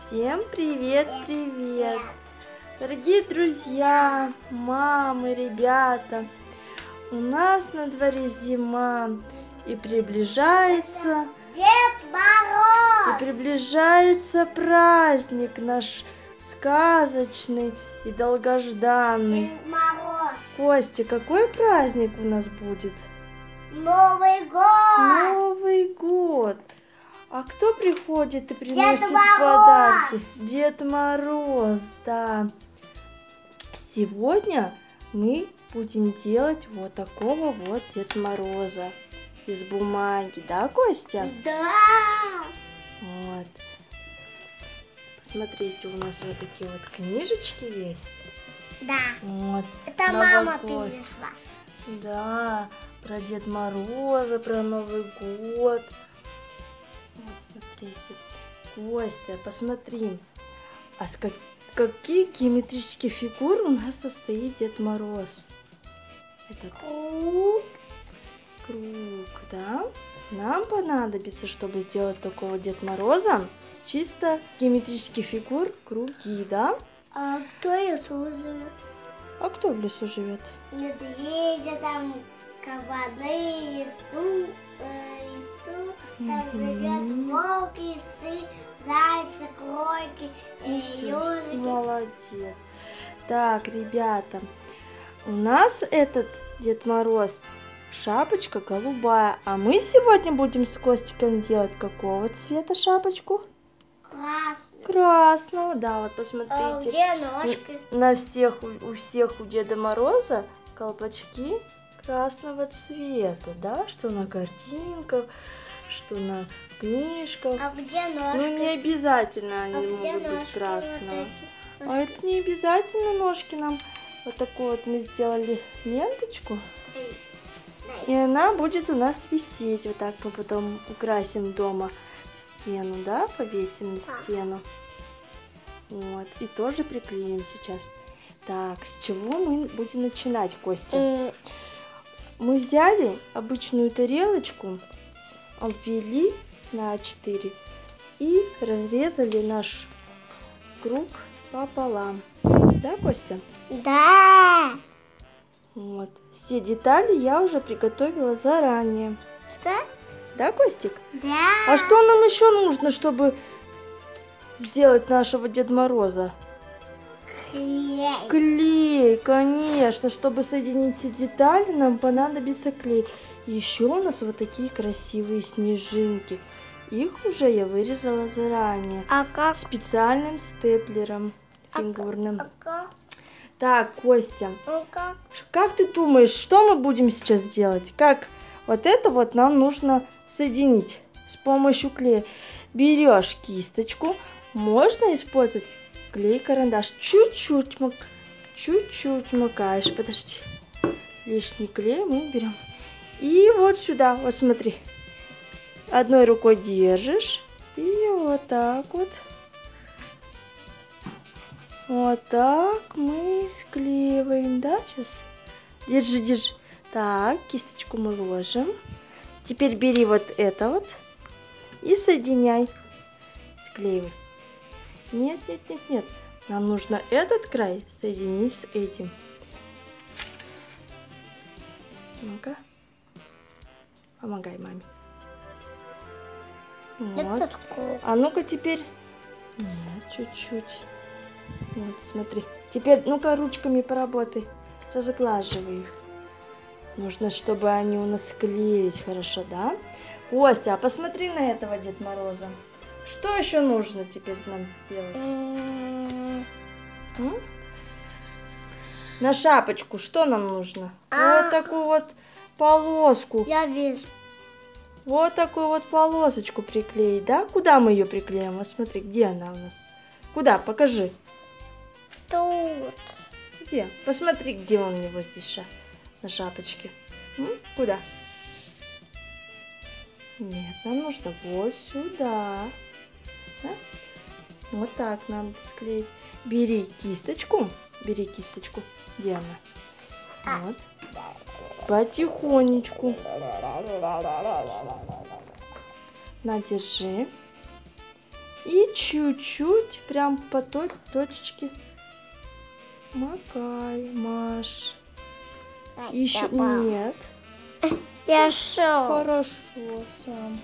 Всем привет, привет! Дорогие друзья, мамы, ребята, у нас на дворе зима и приближается Дед Мороз! И приближается праздник наш сказочный и долгожданный. Дед Мороз! Костя, какой праздник у нас будет? Новый год! Новый год! А кто приходит и приносит Дед Мороз! подарки? Дед Мороз, да. Сегодня мы будем делать вот такого вот Дед Мороза из бумаги, да, Костя? Да! Вот. Посмотрите, у нас вот такие вот книжечки есть. Да. Вот. Это мама Новогодний. принесла. Да, про Дед Мороза, про Новый год. Вот, смотрите. Костя, посмотри. А с какие геометрические фигуры у нас состоит Дед Мороз? Это круг, да? Нам понадобится, чтобы сделать такого Дед Мороза, чисто геометрических фигур круги, да? А кто рисует? А кто в лесу живет? Медведя, там кабаны, там живет волк, исы, зайцы, кролики, ежики. Молодец. Так, ребята, у нас этот Дед Мороз шапочка голубая, а мы сегодня будем с Костиком делать какого цвета шапочку? Красный. Красного, да, вот А посмотрите. где ножки? На всех, у всех у Деда Мороза колпачки красного цвета, да, что на картинках, что на книжках. А где ножки? Ну, не обязательно они А где могут быть ножки красного. вот эти? А это не обязательно ножки нам. Вот такую вот мы сделали ленточку. И она будет у нас висеть. Вот так мы потом украсим дома стену, да, повесим на стену. Вот. И тоже приклеим сейчас. Так, с чего мы будем начинать, Костя? Мы взяли обычную тарелочку, обвели на А4 и разрезали наш круг пополам. Да, Костя? Да. Вот. Все детали я уже приготовила заранее. Что? Да, Костик? Да. А что нам еще нужно, чтобы сделать нашего Деда Мороза? Клей. Клей, конечно. Чтобы соединить все детали, нам понадобится клей. Еще у нас вот такие красивые снежинки. Их уже я вырезала заранее. А как? Специальным степлером фигурным. А как? Так, Костя, А как? как ты думаешь, что мы будем сейчас делать? Как вот это вот нам нужно соединить с помощью клея? Берешь кисточку, можно использовать клей-карандаш. Чуть-чуть макаешь. Подожди. Лишний клей мы берем. И вот сюда, вот смотри. Одной рукой держишь. И вот так вот. Вот так мы склеиваем, да, сейчас? Держи. Так, кисточку мы ложим. Теперь бери вот это вот и соединяй. Склеивай. Нет. Нам нужно этот край соединить с этим. Ну-ка. Помогай маме. Вот. Этот круг. А ну-ка теперь. Нет, чуть-чуть. Вот, смотри. Теперь, ну-ка, ручками поработай. Разглаживай их. Нужно, чтобы они у нас склеились хорошо, да? Костя, а посмотри на этого Деда Мороза. Что еще нужно теперь нам делать? На шапочку что нам нужно? Вот такую вот полоску. Я вижу. Вот такую вот полосочку приклеить, да? Куда мы ее приклеим? Вот смотри, где она у нас? Куда? Покажи. Тут. Где? Посмотри, где он у него здесь на шапочке. Куда? Нет, нам нужно вот сюда. Да? Вот так надо склеить. Бери кисточку. Где она? Вот. Потихонечку. На, держи. И чуть-чуть прям по той точечке макай, Маш. Еще нет. Я шел. Хорошо, сам.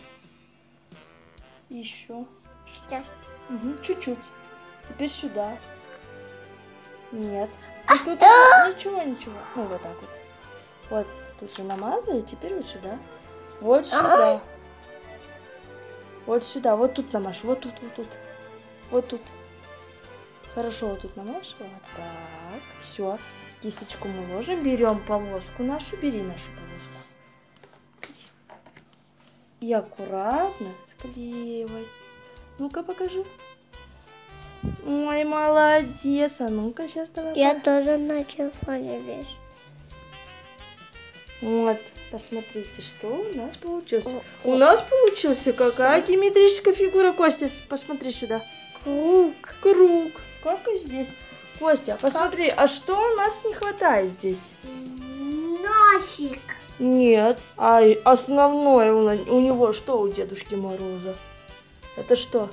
Еще. Сейчас. Угу, чуть-чуть. Теперь сюда. Нет. И тут ничего. Ну, вот так вот. Вот, тут же намазали, теперь вот сюда. Вот сюда. Вот сюда. Вот тут намажь. Вот тут, вот тут. Вот тут. Хорошо, вот тут намажь. Вот так. Все. Кисточку мы ложим. Берем полоску нашу. Бери нашу полоску. И аккуратно склеивай. Ну-ка, покажи. Ой, молодец. А ну-ка, сейчас давай. Я тоже на телефоне вижу. Вот, посмотрите, что у нас получилось. У нас получился какая геометрическая фигура, Костя? Посмотри сюда. Круг. Круг. Как и здесь. Костя, посмотри, а что у нас не хватает здесь? Носик. Нет, а основное у него что у Дедушки Мороза? Это что?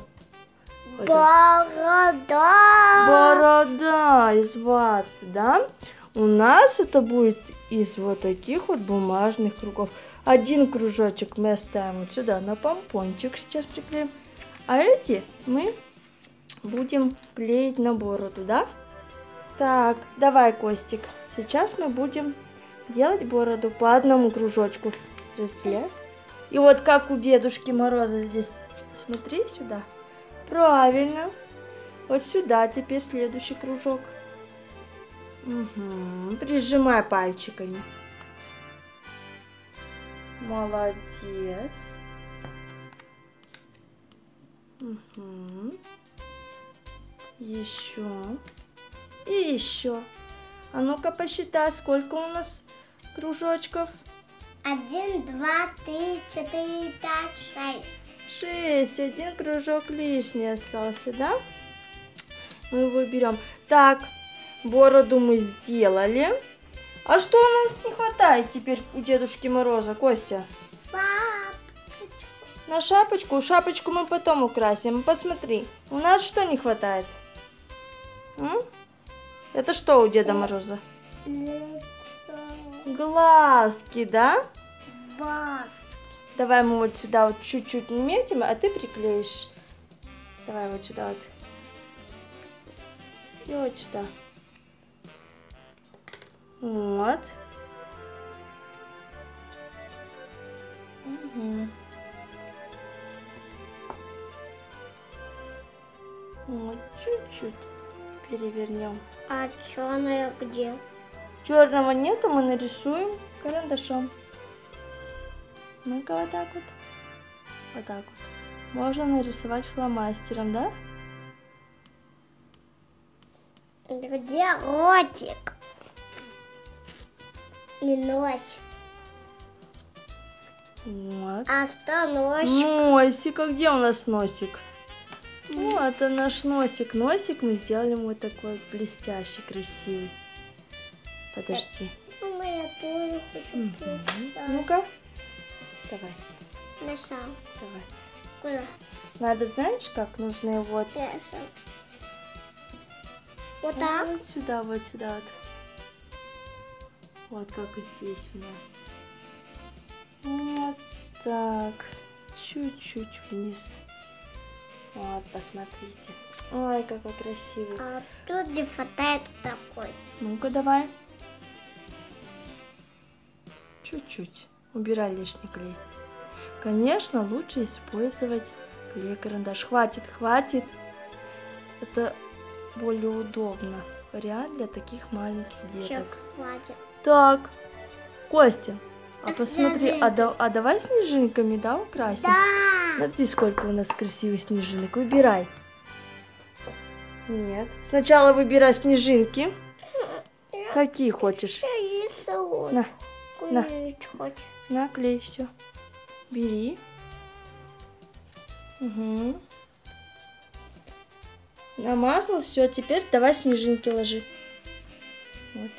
Борода. Борода из ваты, да? У нас это будет из вот таких вот бумажных кругов. Один кружочек мы оставим вот сюда на помпончик, сейчас приклеим. А эти мы будем клеить на бороду, да? Так, давай, Костик. Сейчас мы будем делать бороду по одному кружочку. Разделяй. И вот как у Дедушки Мороза здесь. Смотри сюда. Правильно. Вот сюда теперь следующий кружок. Угу. Прижимай пальчиками. Молодец. Угу. Еще. И еще. А ну-ка посчитай, сколько у нас кружочков. 1, 2, 3, 4, 5, 6. 6. Один кружок лишний остался, да? Мы его берем. Так, бороду мы сделали. А что у нас не хватает теперь у Дедушки Мороза, Костя? Шапочку. На шапочку? Шапочку мы потом украсим. Посмотри, у нас что не хватает? Это что у Деда Мороза? Лицо. Глазки, да? Бас. Давай мы вот сюда вот чуть-чуть наметим, а ты приклеишь. Давай вот сюда вот. И вот сюда. Вот. Угу. Вот чуть-чуть перевернем. А черная где? Черного нету, мы нарисуем карандашом. Ну-ка вот так вот. Вот так вот. Можно нарисовать фломастером, да? Где ротик? И нос. Вот. А что носик? Носик, а где у нас носик? Вот, это наш носик. Носик мы сделали вот такой вот блестящий, красивый. Подожди. Мама, я тоже хочу. Ну-ка. Давай, Нашел. давай. Куда? Надо, знаешь, как нужно его вот... Нашел. Вот так? Вот сюда, вот сюда вот. Вот как и здесь у нас. Вот так. Чуть-чуть вниз. Вот, посмотрите. Ой, какой красивый. А тут не хватает такой. Ну-ка, давай. Чуть-чуть. Убирай лишний клей. Конечно, лучше использовать клей-карандаш. Хватит, хватит. Это более удобно. Вариант для таких маленьких Сейчас деток. хватит. Так, Костя, а А посмотри, а давай снежинками, да, украсим? Да. Смотри, сколько у нас красивых снежинок. Выбирай. Нет. Сначала выбирай снежинки. Какие хочешь? Я рисую. На, на. Хочешь? наклей все. Бери. Угу. Намазал, все. Теперь давай снежинки ложи. Вот.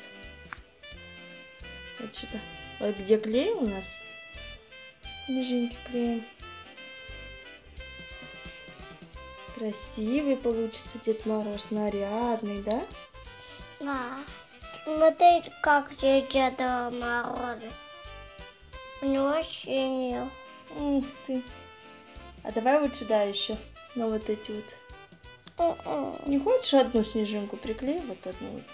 Вот сюда. Вот где клей у нас. Снежинки клеим. Красивый получится Дед Мороз, нарядный, да? Да. Смотри, как Деда Мороза. У него синий. Ух ты. А давай вот сюда еще, на вот эти вот. Не хочешь одну снежинку приклеить? Вот одну вот.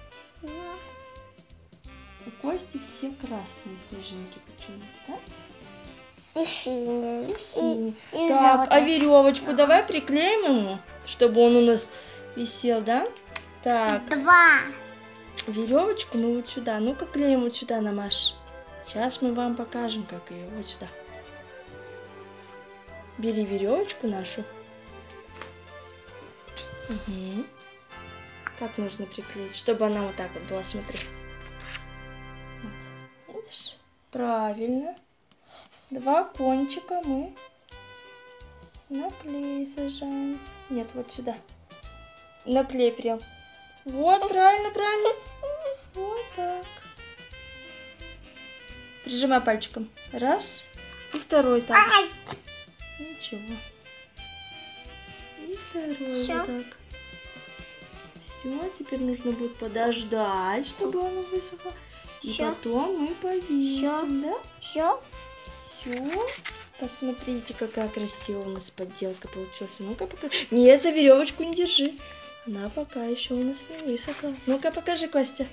У Кости все красные снежинки почему-то, да? И синий. И синий. И Так, желтый. а веревочку давай приклеим ему, чтобы он у нас висел, да? Так, 2. веревочку мы вот сюда. Ну-ка клеим вот сюда, Намаш. Сейчас мы вам покажем, как ее. Вот сюда. Бери веревочку нашу. Угу. Как нужно приклеить, чтобы она вот так вот была, смотри. Вот. Видишь? Правильно. 2 кончика мы на клей сажаем. Нет, вот сюда. На клей прям. Вот, правильно, правильно. Вот так. Прижимай пальчиком. Раз. И второй так. Ничего. И второй Всё. вот так. Все, теперь нужно будет подождать, чтобы оно высохло. И Всё. потом мы повесим, да? Все. Все. Посмотрите, какая красивая у нас подделка получилась. Ну-ка покажи. Нет, за веревочку не держи. Она пока еще у нас не высохла. Ну-ка покажи, Костя.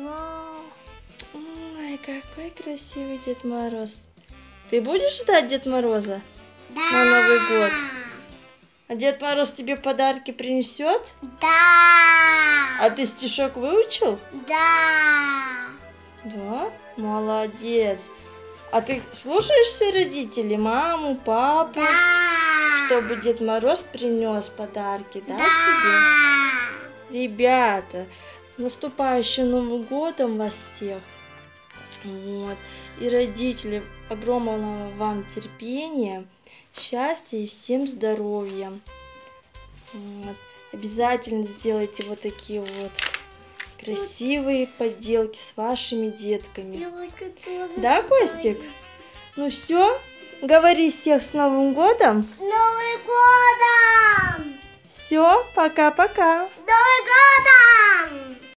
Ой, какой красивый Дед Мороз. Ты будешь ждать Дед Мороза на Новый год? А Дед Мороз тебе подарки принесет? Да. А ты стишок выучил? Да. Да? Молодец. А ты слушаешься родителей, маму, папу, Да. чтобы Дед Мороз принес подарки, да, Да. тебе? Ребята, с наступающим Новым годом вас всех. Вот. И родители, огромного вам терпения, счастья и всем здоровья. Вот. Обязательно сделайте вот такие вот красивые поделки с вашими детками. Да, Костик? Ну все, говори всех с Новым годом. С Новым годом! Все, пока-пока. С Новым годом!